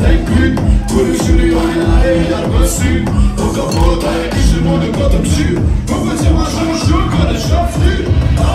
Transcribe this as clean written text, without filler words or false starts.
d'inclus. Tous les jurys ont un air reçu. Au capot, t'as un monde comme dessus. On peut dire, moi, je joue quand je suis